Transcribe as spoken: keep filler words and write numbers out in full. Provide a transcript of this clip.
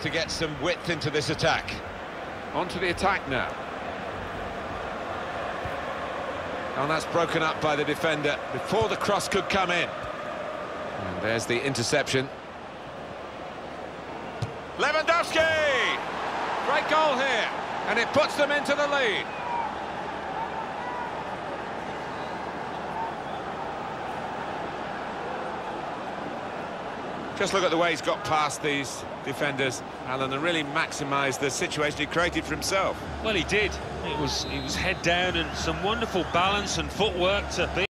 to get some width into this attack. On to the attack now. And that's broken up by the defender before the cross could come in. And there's the interception. Lewandowski! Great goal here, and it puts them into the lead. Just look at the way he's got past these defenders, Alan, and really maximised the situation he created for himself. Well, he did. It was, it was head down and some wonderful balance and footwork to be.